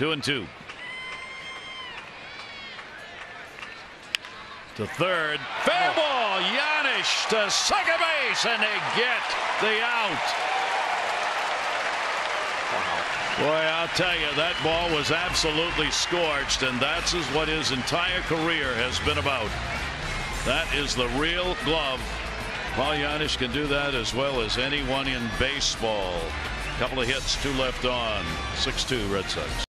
2-2. To third. Fair ball. Janish to second base, and they get the out. Boy, I'll tell you, that ball was absolutely scorched, and that's what his entire career has been about. That is the real glove. Paul Janish can do that as well as anyone in baseball. Couple of hits, 2 left on. 6-2 Red Sox.